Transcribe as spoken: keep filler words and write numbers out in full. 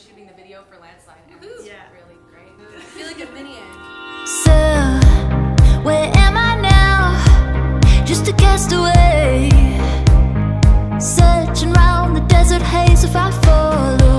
shooting the video for Landslide, and Ooh. it's Yeah. really great. I feel like a mini end. So, where am I now? Just a castaway, searching round the desert haze if I follow.